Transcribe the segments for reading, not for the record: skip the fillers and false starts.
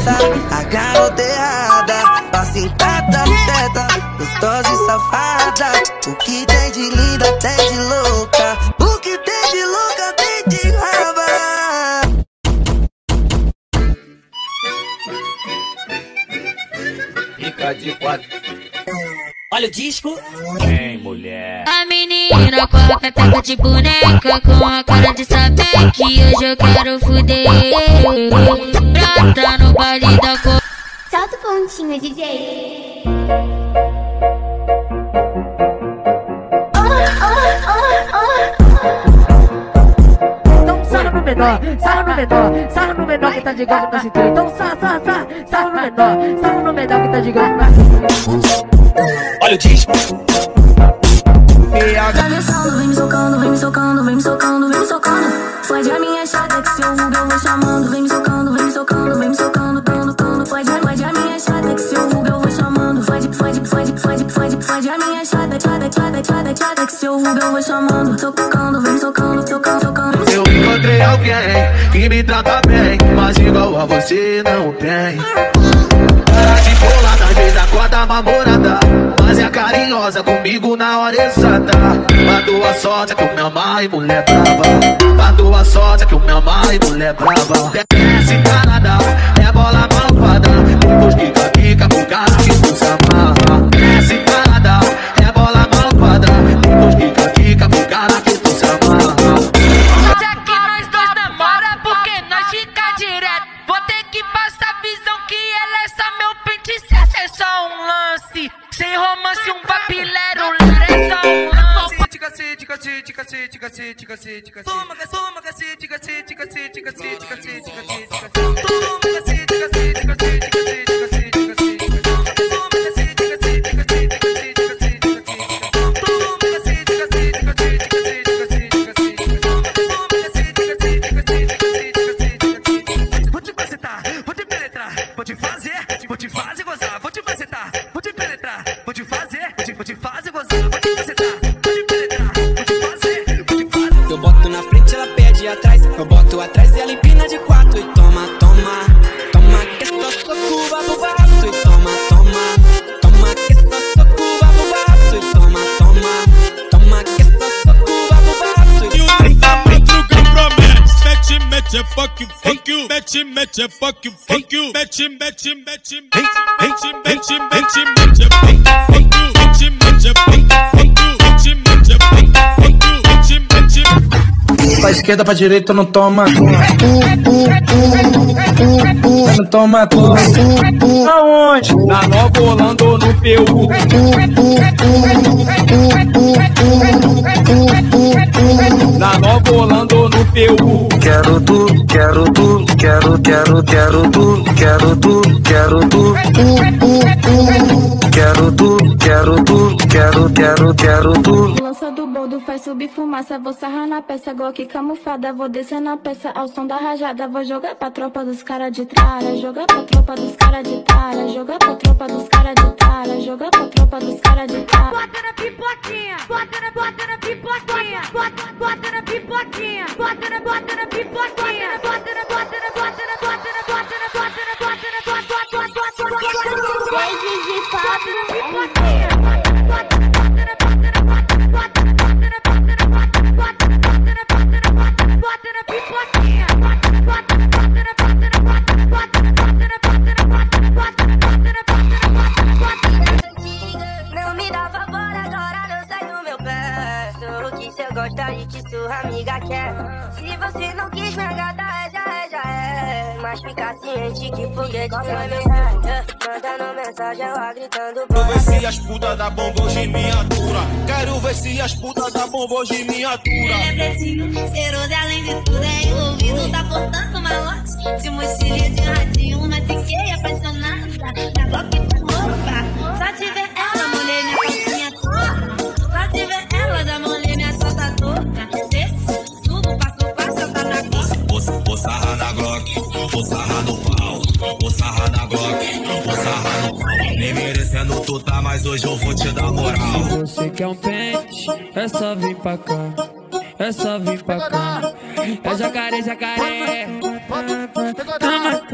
essa a garota errada. Pra sentar da teta, gostosa e safada. O que tem de linda tem de louca. O que tem de louca tem de raba. Fica de quatro. Olha o disco. Vem, mulher. A menina com a pepeca de boneca, com a cara de saber que hoje eu quero fuder. Prata no baile da cor. Solta o pontinho, DJ. Então sarra no menor, sarra no menor, sarra no menor que tá de gato na cintura. Então sarra no menor que tá de gato na cintura. Olha o disco. Tá descendo, vem me socando, vem me socando, vem me socando, vem me socando. Fode a minha chata que se eu vulgo eu vou chamando. Vem me socando, vem me socando, vem me socando, cando. Fode a minha chata que se eu vulgo eu vou chamando. Fode a minha chata que se eu vulgo eu vou chamando. Tocando, vem socando, tocando. Eu encontrei alguém que me trata bem, mas igual a você não tem. Para de bolar, às vezes acorda mamorada, mas é carinhosa comigo na hora exata. Matou a sorte que eu me amar e mulher brava. Matou a sorte que eu me amar e mulher brava. Desce Canadá, é bola malvada. Depois fica pro cara que não se amarra. Desce Canadá, é bola malvada. Depois fica pro cara que não se amarra. Já que nós dois namora, porque nós fica direto. Vou ter que passar a visão que ela é só meu pente. Se essa é só um lance, sem romance, um papilero, é só um lance. Cacete, cacete, cacete, cacete, cacete, cacete. Toma, toma, cacete, cacete, cacete, cacete, cacete, cacete, cacete. Toma, cacete, cacete, cacete, cacete, cacete, cacete. Toma, cacete, cacete, cacete, cacete, cacete, cacete. Toma, cacete, cacete, cacete, cacete, cacete, cacete. Toma, cacete, cacete, cacete, cacete, cacete. Vou te macetar, vou te penetrar, vou te fazer gozar, vou te macetar, vou te penetrar, vou te fazer gozar, vou te macetar. Eu boto na frente, ela pede atrás. Eu boto atrás e ela empina de quatro. E toma, toma, toma, que só soco, babo, baço. E toma, toma, toma, que só soco, babo, baço. E toma, toma, toma, que só soco, babo, baço. E o lançamento que promete. Mete, mete, fuck you, fuck you. Mete, mete, fuck you, fuck you. Mete, mete, mete, mete, mete, mete, mete, mete, fuck you. Mete, mete, fuck you, fuck you. Mete, mete, fuck you, fuck you. Mete, mete. Pra esquerda, pra direita, não toma. Não toma tudo. Aonde? Na Nova Holanda ou no Peru? Na Nova Holanda ou no Peru? Quero tu, quero tu, quero tu, quero tu, quero tu, quero tu, quero tu. Lança do boldo faz subir fumaça. Vou sarrar na peça, Glock camuflada. Vou descer na peça ao som da rajada. Vou jogar pra tropa dos cara de tralha. Jogar pra tropa dos cara de tralha. Jogar pra tropa dos cara de tralha. Jogar pra tropa dos cara de tralha. Bota na pipoquinha, bota na pipoquinha, bota na pipoquinha, bota na pipoquinha, bota na Não me dava bola, agora não sai do meu pé. Sou o que cê gosta e que sua amiga quer. Se você não quis me agradar, já é. Mas fica ciente que foguete foi meu mandando mensagem, ela gritando. Quero ver se as putas da bombom de miniatura. Quero ver se as putas da bombom de miniatura. Ele é pretinho, cheiroso e além de tudo é envolvido. Tá portando malote, de mochilinha de radinho. Mas fiquei apaixonada na Glock da roupa. Só te ver ela, molhei minha calcinha toda. Só te ver ela, já molhei minha chota toda. Desce, subo, passo, passo, tá na Glock. Vou sarrar na Glock, vou sarrar no pau. Vou sarrar na Glock, vou sarrar no pau. Nem merecendo tu tá, mas hoje eu vou te dar moral. Você quer um pente? É só vir pra cá. É só vir pra cá. É jacaré, jacaré. Toma,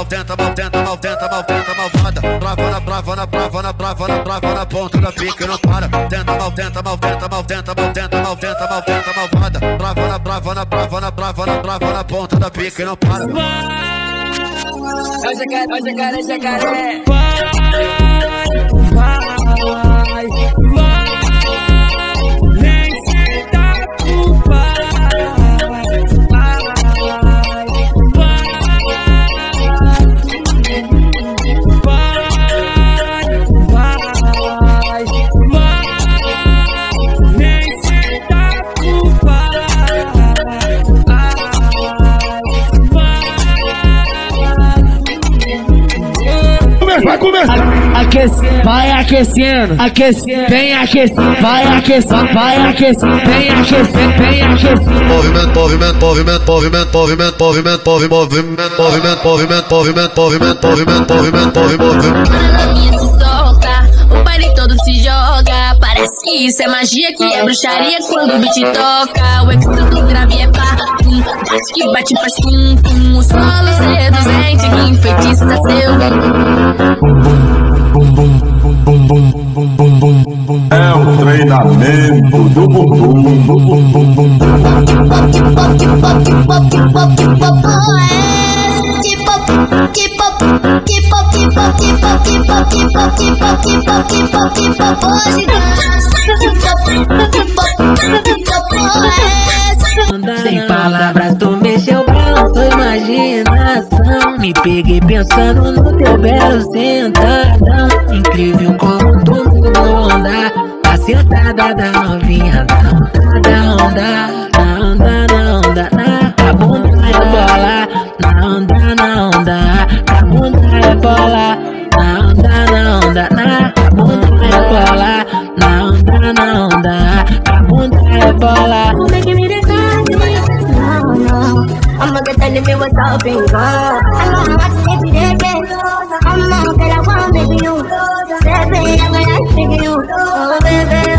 malvada. Trava na ponta da pica e não para. Tenta, malvada. Trava na ponta da pica e não para. É o jacaré. Vai, vem sentar pro pai. Vai começar. Vai aquecendo, vem aquecendo, vai aquecendo, vem aquecendo. Movimento. Na minha se solta, o baile todo se joga. Parece que isso é magia, que é bruxaria quando o beat toca. O extra do grave é pá, bate que bate faz pum. O solo seduzente que enfeitiça seu. É o treinamento do bumbum. Sem palavras, tu mexeu balão, tua imaginação. Me peguei pensando no teu belo sentadão. Incrível como tu mudou onda. A sentada da novinha, na onda. A bunda é bola, na onda. A bunda é bola, na onda. A bunda é bola, na onda. A bunda é bola. I'ma get that nigga what's up and go. I know I'm watching every day. I'm not that I want, baby, you. Baby, I'm gonna figure you. Oh, baby,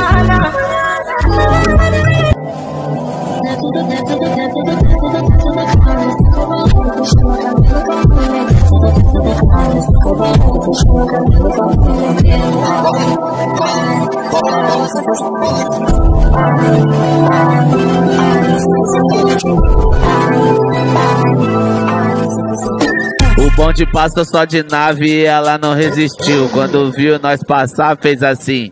O bonde passa só de nave e ela não resistiu. Quando viu nós passar, fez assim.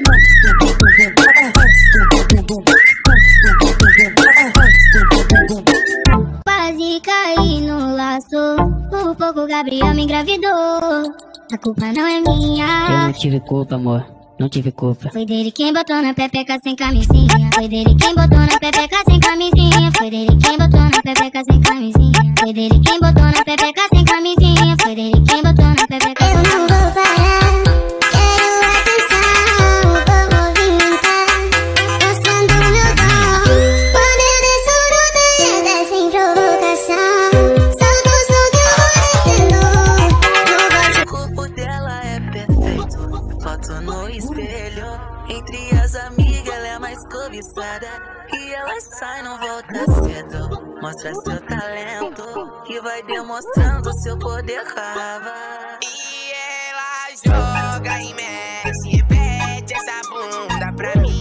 Quase caí no laço, por pouco Gabriel me engravidou. A culpa não é minha. Eu não tive culpa, amor. Não tive culpa. Foi dele quem botou na pepeca sem camisinha. Foi dele quem botou na pepeca sem camisinha. Foi dele quem botou na pepeca sem camisinha. Foi dele quem botou na pepeca sem camisinha. Foi dele quem botou na pepeca sem camisinha. Eu não vou parar, quero atenção, vou movimentar, mostrando meu dom. Quando eu desço no banho, desce sem provocação. Solta o som que eu vou descendo. O corpo dela é perfeito, foto no espelho. Entre as amigas ela é mais cobiçada. E ela sai, não volta cedo. Mostra seu talento e vai demonstrando seu poder rava. E ela joga e mexe, repete essa bunda pra mim.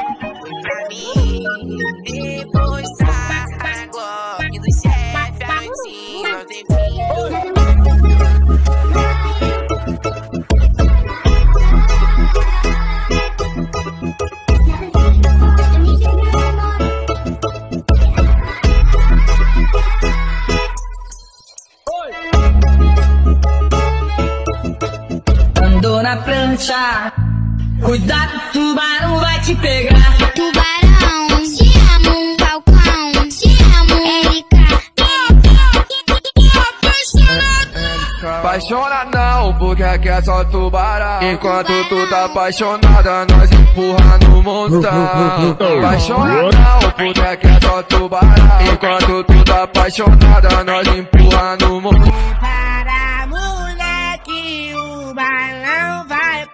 Depois sai a Glock do chefe, a noitinha não tem fim. Andou na prancha, cuidado, tubarão vai te pegar. Tubarão, te amo, Falcão, te amo, Erika. Apaixona não, porque aqui é só tubarão. Enquanto tu tá apaixonada, nós empurra no montão. Apaixona não, porque aqui é só tubarão. Enquanto tu tá apaixonada, nós empurra no montão. Para moleque, o balão vai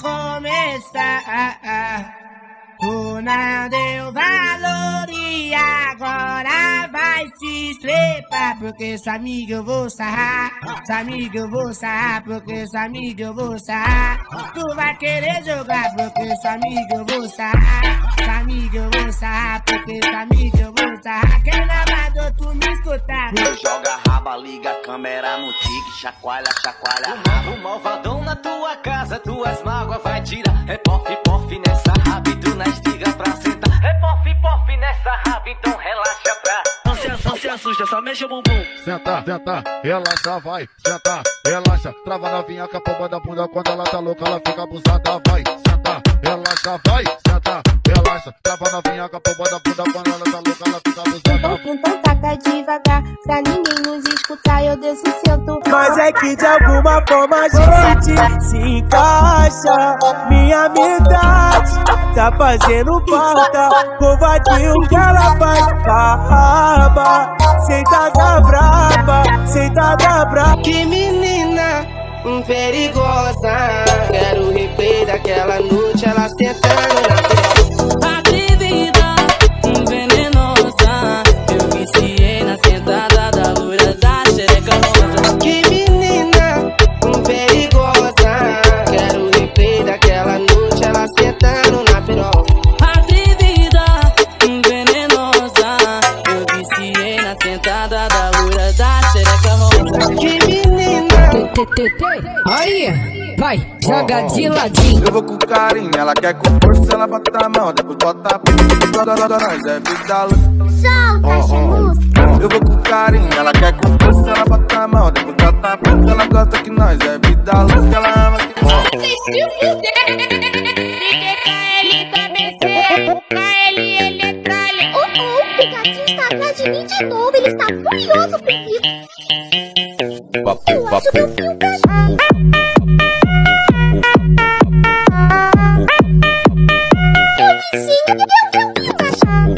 começar. Tu não deu valor e agora vai vai se estrepar, porque sua amiga eu vou sarrar. Sua amiga eu vou sarrar, porque sua amiga eu vou sarrar. Tu vai querer jogar, porque sua amiga eu vou sarrar. Sua amiga eu vou sarrar, porque sua amiga eu vou sarrar. Quem não mandou tu me escutar? Joga raba, liga a câmera no tique, chacoalha, chacoalha. O malvadão na tua casa, tuas mágoas vai tirar. É pof, pof nessa raba e tu na estiga pra sentar. É pof, pof nessa raba, então relaxa pra. Não se assusta, só mexe o bumbum. Senta, senta, relaxa, vai. Senta, relaxa, trava na vinha com a palma da bunda. Quando ela tá louca, ela fica abusada, vai. Senta, relaxa, vai. Senta, relaxa, trava na vinha com a palma da bunda. Quando ela tá louca, ela fica abusada. Então taca devagar, pra ninguém nos escutar, eu desço e sento. Mas é que de alguma forma a gente se encaixa. Minha amizade tá fazendo falta. Covardia que ela faz, raba. Sentada brava, sentada brava. Que menina perigosa. Quero o replay daquela noite, ela sentando na tela. Atrevida, venenosa. Eu viciei na sentada da loura da xereca rosa. Que menina perigosa. Quero o replay daquela noite, ela sentando na piroca. Atrevida, venenosa. Eu viciei na sentada da loura da xereca rosa. Que menina. Aí, vai, joga de ladinho. Eu vou com carinho, ela quer com força, ela bota a mão, depois bota a pica, nós é vida louca. Solta essa música. Eu vou com carinho, ela quer com força, ela bota a mão, depois bota a pica, ela gosta que nós é vida louca, ela ama que nós. Vocês se fuderam. KL também sei. KL ele é tralha. O Pikachu está atrás de mim de novo, ele está furioso comigo. Eu acho meu fio cachorro. Eu me ensino que meu fio cachorro.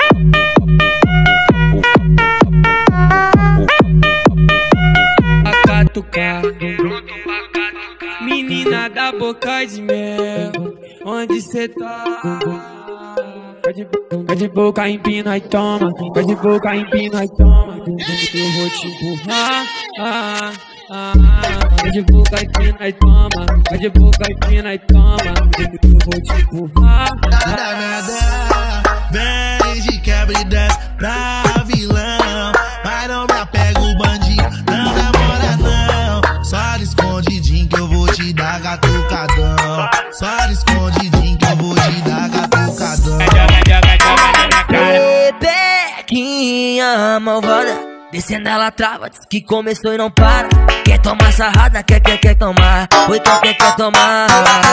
Acatucar, menina da boca de mel, onde cê tá? Vai de boca, empina e toma. Vai de boca, empina e toma. Eu vou te empurrar. Vai de boca, empina e toma. Vai de boca, empina e toma. Eu vou te empurrar. Vem de quebra e desce pra vilão. Mas não me apega o bandido, não demora não. Só de escondidinho que eu vou te dar gatucadão. Só de escondidinho que eu vou te dar gatucadão. Rebequinha malvada, descendo ela trava, diz que começou e não para. Quer tomar sarrada, quer tomar. Oi, quer tomar.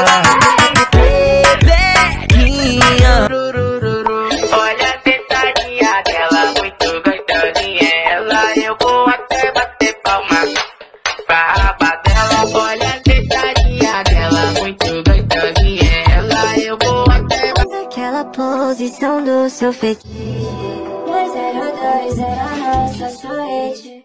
Rebequinha. Olha a sentadinha dela, muito gostosinha ela. Eu vou até bater palma pra raba dela. Olha a sentadinha dela, muito gostosinha ela. Eu vou até bater. Aquela posição do seu fetiche. 202 era nossa sorte.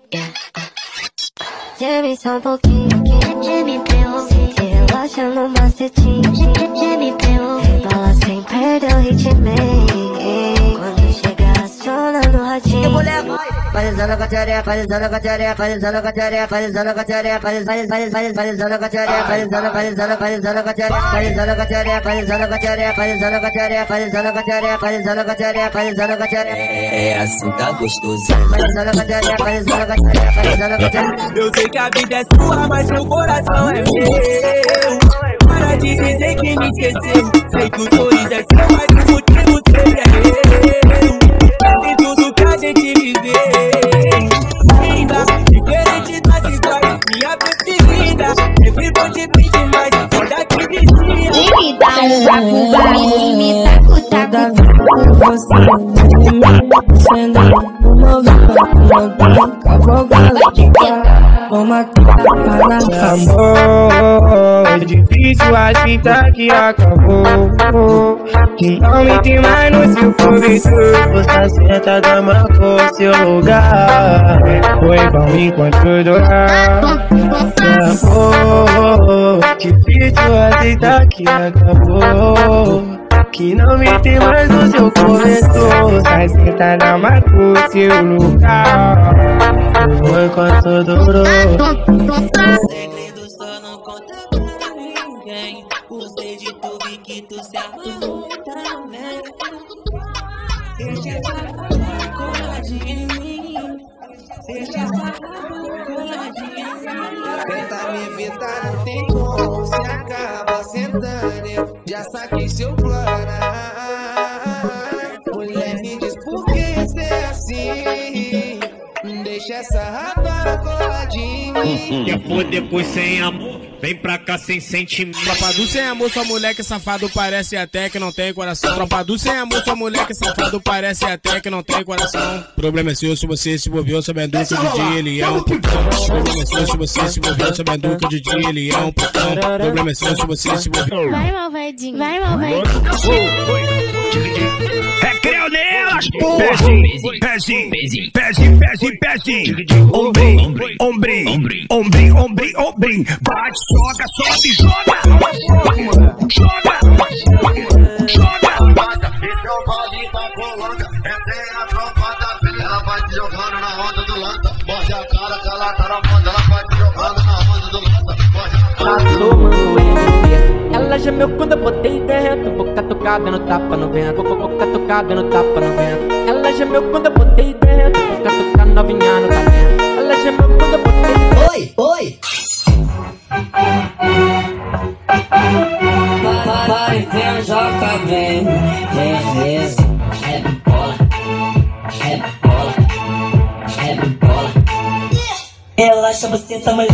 Geme só um pouquinho, geme pra eu ouvir. Relaxa no macetinho, geme pra eu ouvir. Bola sem perder o ritmo. Quando chegar acionando o ratinho, eu vou levar. Parizando com a teoria, parizando com a teoria, parizando com a teoria, parizando com a teoria, parizando com a teoria, parizando com a teoria, parizando com a teoria, parizando com a teoria, parizando com a teoria, parizando com a teoria, parizando com a teoria, parizando com a teoria, parizando com a teoria. É assim, tá gostoso. Parizando com a teoria, parizando com a teoria, parizando com a teoria. Eu sei que a vida é sua, mas seu coração é meu. Para de dizer que me esqueceu. Sei que o sorriso é seu, mas o motivo sempre é eu. Em tudo que a gente viveu. Linda, diferente das iguais, minha preferida. Sempre vou te pedir mais, ainda que vizinha. Me dá um taco, me taco. Você no movimento, cavalgada. Toma tapa na amor, é difícil assim tá que acabou. Que não me tem mais no seu cobertor. Você sentada marcou seu lugar. Foi bom enquanto durar. Amor, difícil aceitar que acabou. que não me tem mais no seu cobertor. Sai sentada, marcou seu lugar. Foi quanto durou. Segredo só não conta pra ninguém. Gostei de tudo e que tu se amarrou também. Deixa essa raiva coladinha em mim. Deixa essa raiva coladinha em mim. Tenta me evitar, não tem como. Se acaba sentando, eu já saquei seu plano. Mulher, me diz por que ser assim. Deixa essa raba coladinha em mim. Quer for depois sem amor, vem pra cá sem sentimento. Tropa do sem amor, sua mulher que safado parece até que não tem coração. Tropa do sem amor, sua mulher que safado parece até que não tem coração. Problema é seu se você se envolveu sabendo que o DJ ele é um putão. Problema é seu se você se envolveu sabendo que o DJ ele é um putão. Problema é seu se você se envolveu. Vai, malvadinho, vai, malvadinho. Recreio nelas, porra! Pezinho, ombrim, bate, joga, sobe, joga! Esse é o vale da Colômbia, essa é a tropa da filha. Ela vai se jogando na roda do lança. Morde a cara que ela tá na moda. Ela vai se jogando na roda do lança. Morde a cara. Ela gemeu quando eu botei dentro. Boca tocada no tapa no vento. Boca tocada no tapa no vento. Ela gemeu quando eu botei dentro. Boca tocada novinha no talento. Ela gemeu quando eu botei dentro. Oi! Vai, vem, joga bem. Beleza. É bola. É bola. É bola. Relaxa, você também.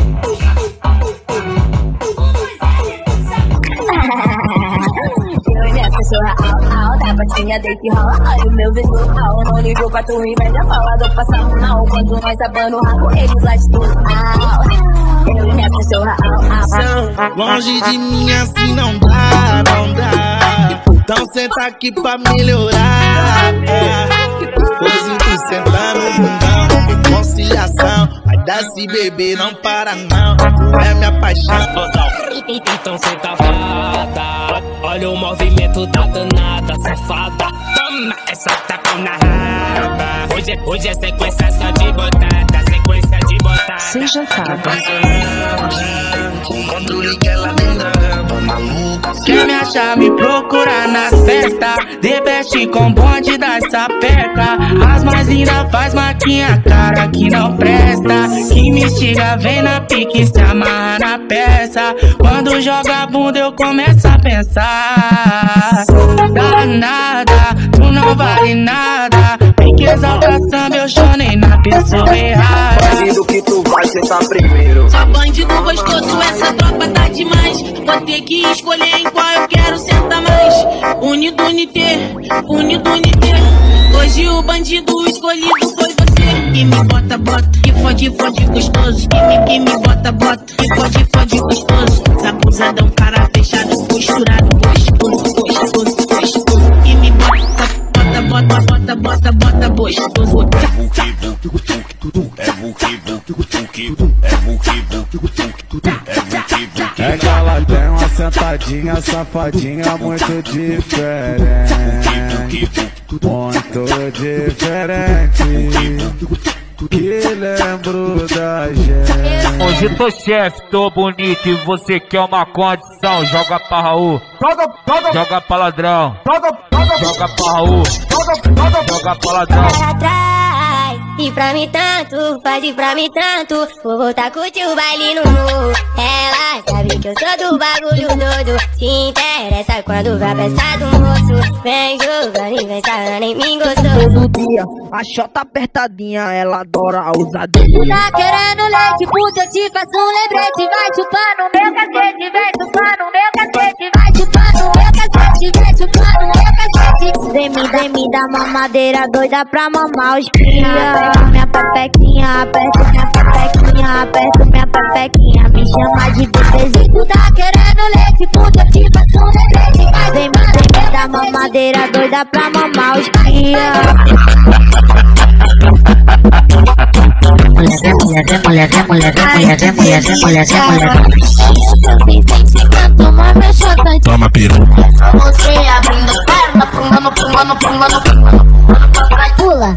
Eu nessa cachorra, da patinha deita e rola. Olha o meu visual, não ligou pra tu inveja. Fala do passado mal, quando nós abana o rabo, eles lá de tudo. Eu nessa cachorra, longe de mim assim não dá, não dá. Então senta aqui pra melhorar. Depois tu senta no bundão, conciliação. Vai dar se beber, não para não. Tu é minha paixão. Então senta fada, olha o movimento da danada, safada. Toma essa tapa na raba. Hoje é sequência só de botada, sequência de botada. Seja O controle que ela tem da raba, maluca. Quer me achar, me procura nas festas. De best com bonde das sapeca. As mais lindas faz maquinha, cara que não presta. Que me instiga, vem na pique, se amarra na peça. Quando joga a bunda eu começo a pensar. Danada, tu não vale nada. Pique exaltação, eu chorei na pessoa errada. Bandido que tu vai sentar primeiro. Só bandido gostoso, essa tropa tá demais. Vou ter que escolher em qual eu quero sentar mais. Unido, unité. Hoje o bandido escolhido foi você. Que me bota, que fode gostoso. Que me bota, que fode gostoso. Abusadão, cara fechado, posturado, gostoso. Que me bota, gostoso. É que ela tem uma sentadinha, safadinha muito diferente. Muito diferente. Que lembro da gente. Hoje tô chefe, tô bonito e você quer uma condição. Joga pra Raul, joga pra ladrão, joga pra Raul, joga pra ladrão. Ela atrai, e pra mim tanto, faz pra mim tanto. Vou voltar a curtir o baile no morro. Ela sabe que eu sou do bagulho todo. Se interessa quando vai pensar do moço. Vem jogando e vem sarando em mim gostoso. Todo dia, a chota apertadinha, ela adora a ousadia. Tá querendo leite, puta, eu te faço um lembrete. Vai chupar no meu cacete, vai chupar no meu cacete. Vai chupar no meu cacete, vai chupar no meu cacete. Vem me dar mamadeira doida pra mamar os cria. Aperta minha pepequinha, aperta minha pepequinha, aperta minha pepequinha. Me chama de bebezinho. Tu tá querendo leite, puta, eu te faço um lembrete. Vem me dar mamadeira doida pra mamar os cria. Toma peru. Você abrindo Pula.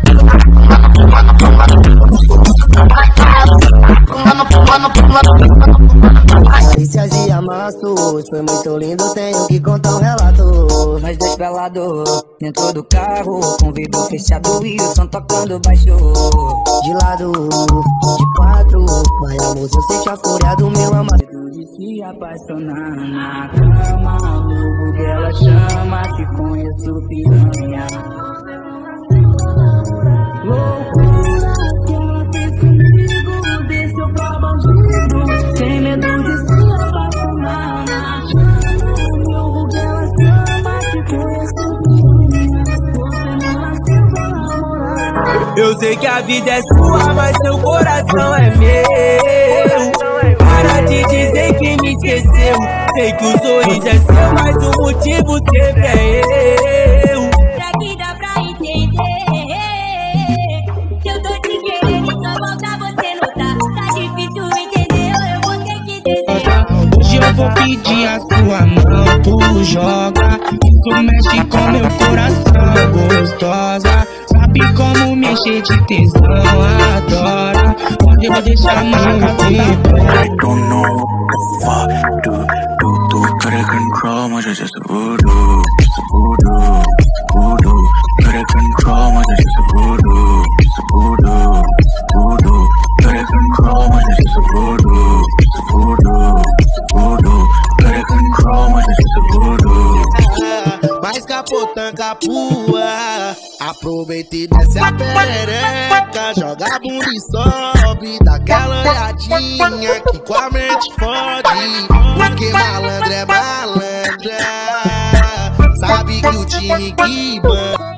Delícias de amassos, foi muito lindo, tenho que contar um relato. Nós dois pelados, dentro do carro, com vidro fechado e o som tocando baixo. De lado, de quatro, vai amor, eu sente a fúria do meu amado. De se apaixonar na cama, o dela chama, te conheço piranha. Loucura que ela fez comigo, desceu pra bandido, sem medo de se apaixonar na cama, o dela chama, te conheço piranha. Você não nasceu pra namorar. Eu sei que a vida é sua, mas seu coração é meu. Para de dizer que me esqueceu. Sei que o sorriso é seu, mas o motivo sempre é eu. Pra que dá pra entender que eu tô te querendo e só volta você não tá. Tá difícil entender, eu vou ter que dizer. Hoje eu vou pedir a sua mão, tu joga. Isso mexe com meu coração, gostosa. Sabe como mexer de tesão, adora. Pode eu deixar marca I don't know what the fuck do try to control my just voodoo, it's a voodoo, voodoo. Try to control my just voodoo, it's a voodoo, voodoo. Try to control my just voodoo, it's a voodoo, voodoo. Try to control my just voodoo. Mas capotã capua, aproveita e desce a perereca, joga a bunda e sobe, dá aquela olhadinha que com a mente fode, porque malandra é malandra, sabe que o time que manda.